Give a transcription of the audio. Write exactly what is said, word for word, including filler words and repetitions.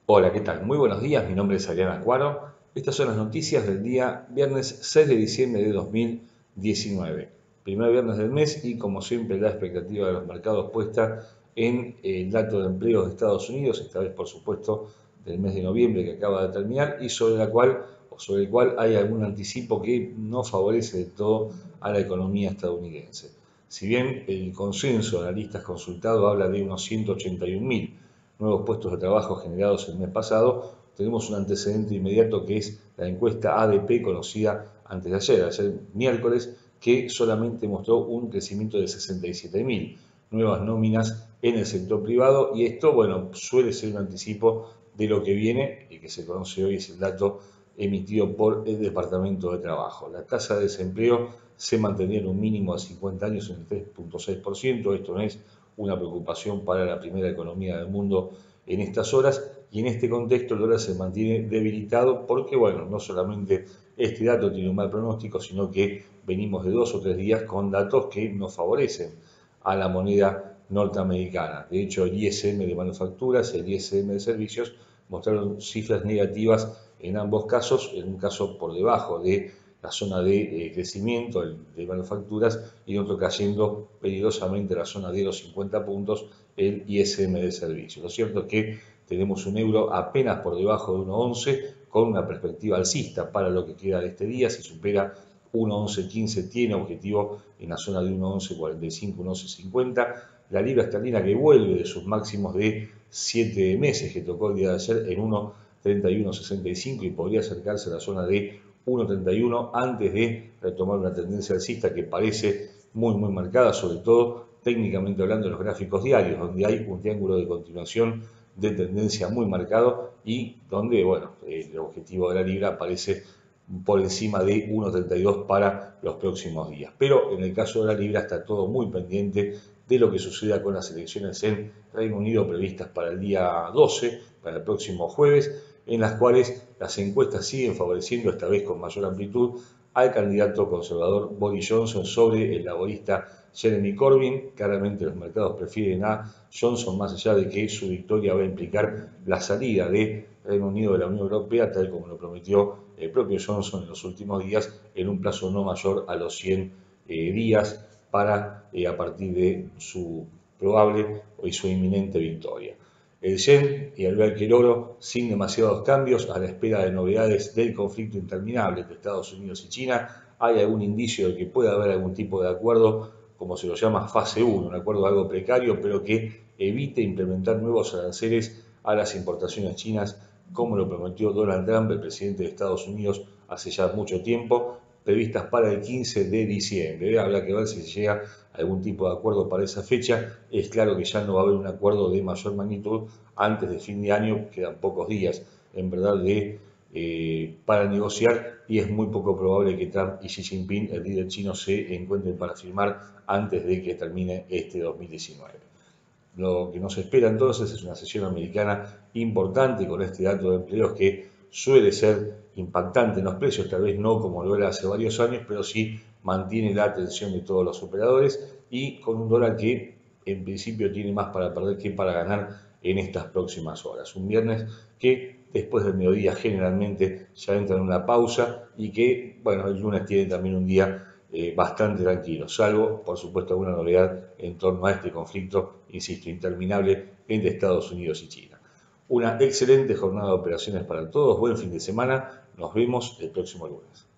Hola, ¿qué tal? Muy buenos días, mi nombre es Adrián Acuaro. Estas son las noticias del día viernes seis de diciembre de dos mil diecinueve. Primer viernes del mes y como siempre la expectativa de los mercados puesta en el dato de empleo de Estados Unidos, esta vez por supuesto del mes de noviembre que acaba de terminar y sobre la cual o sobre el cual hay algún anticipo que no favorece del todo a la economía estadounidense. Si bien el consenso de analistas consultado habla de unos ciento ochenta y un mil nuevos puestos de trabajo generados el mes pasado, tenemos un antecedente inmediato que es la encuesta A D P conocida antes de ayer, ayer miércoles, que solamente mostró un crecimiento de sesenta y siete mil nuevas nóminas en el sector privado y esto, bueno, suele ser un anticipo de lo que viene y que se conoce hoy es el dato emitido por el Departamento de Trabajo. La tasa de desempleo se mantenía en un mínimo de cincuenta años en el tres punto seis por ciento, esto no es una preocupación para la primera economía del mundo en estas horas y en este contexto el dólar se mantiene debilitado porque, bueno, no solamente este dato tiene un mal pronóstico, sino que venimos de dos o tres días con datos que nos favorecen a la moneda norteamericana. De hecho, el I S M de manufacturas y el I S M de servicios mostraron cifras negativas en ambos casos, en un caso por debajo de la zona de eh, crecimiento de manufacturas y en otro cayendo peligrosamente la zona de los cincuenta puntos el I S M de servicios. Lo cierto es que tenemos un euro apenas por debajo de uno coma once con una perspectiva alcista para lo que queda de este día. Si supera uno coma once quince tiene objetivo en la zona de uno coma once cuarenta y cinco, uno coma once cincuenta. La libra esterlina que vuelve de sus máximos de siete meses que tocó el día de ayer en uno coma treinta y uno sesenta y cinco y podría acercarse a la zona de uno coma treinta y uno antes de retomar una tendencia alcista que parece muy muy marcada, sobre todo técnicamente hablando de los gráficos diarios, donde hay un triángulo de continuación de tendencia muy marcado y donde, bueno, el objetivo de la libra aparece por encima de uno coma treinta y dos para los próximos días. Pero en el caso de la libra está todo muy pendiente de lo que suceda con las elecciones en Reino Unido previstas para el día doce, para el próximo jueves, en las cuales las encuestas siguen favoreciendo, esta vez con mayor amplitud, al candidato conservador Boris Johnson sobre el laborista Jeremy Corbyn. Claramente los mercados prefieren a Johnson más allá de que su victoria va a implicar la salida de Reino Unido de la Unión Europea, tal como lo prometió el propio Johnson en los últimos días, en un plazo no mayor a los cien eh, días para eh, a partir de su probable y su inminente victoria. El yen y al ver que el oro, sin demasiados cambios, a la espera de novedades del conflicto interminable entre Estados Unidos y China, hay algún indicio de que pueda haber algún tipo de acuerdo, como se lo llama fase uno, un acuerdo algo precario, pero que evite implementar nuevos aranceles a las importaciones chinas, como lo prometió Donald Trump, el presidente de Estados Unidos, hace ya mucho tiempo, previstas para el quince de diciembre. Habrá que ver si se llega a algún tipo de acuerdo para esa fecha. Es claro que ya no va a haber un acuerdo de mayor magnitud antes de fin de año, quedan pocos días en verdad de, eh, para negociar y es muy poco probable que Trump y Xi Jinping, el líder chino, se encuentren para firmar antes de que termine este dos mil diecinueve. Lo que nos espera entonces es una sesión americana importante con este dato de empleos que suele ser impactante en los precios, tal vez no como lo era hace varios años, pero sí mantiene la atención de todos los operadores y con un dólar que en principio tiene más para perder que para ganar en estas próximas horas. Un viernes que después del mediodía generalmente ya entra en una pausa y que, bueno, el lunes tiene también un día eh, bastante tranquilo, salvo, por supuesto, alguna novedad en torno a este conflicto, insisto, interminable entre Estados Unidos y China. Una excelente jornada de operaciones para todos, buen fin de semana, nos vemos el próximo lunes.